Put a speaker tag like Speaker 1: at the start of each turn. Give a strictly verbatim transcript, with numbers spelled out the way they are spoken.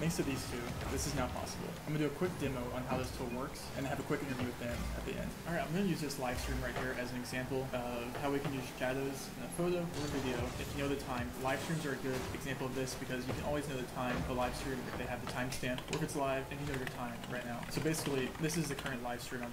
Speaker 1: Thanks to these two, this is now possible. I'm gonna do a quick demo on how this tool works and have a quick interview with them at the end. All right, I'm gonna use this live stream right here as an example of how we can use shadows in a photo or a video. If you know the time, live streams are a good example of this because you can always know the time of the live stream if they have the timestamp or if it's live and you know your time right now. So basically, this is the current live stream I'm